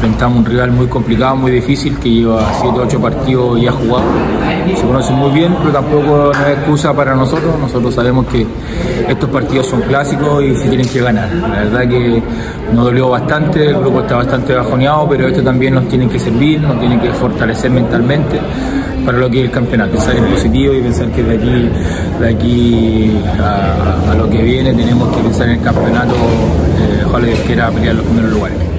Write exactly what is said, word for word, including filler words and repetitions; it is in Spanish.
enfrentamos un rival muy complicado, muy difícil, que lleva siete o ocho partidos ya jugados. Se conocen muy bien, pero tampoco no es excusa para nosotros. Nosotros sabemos que estos partidos son clásicos y se tienen que ganar. La verdad que nos dolió bastante, el grupo está bastante bajoneado, pero esto también nos tiene que servir, nos tiene que fortalecer mentalmente para lo que es el campeonato, pensar en positivo y pensar que de aquí, de aquí a, a lo que viene tenemos que pensar en el campeonato, eh, ojalá Dios quiera pelear los primeros lugares.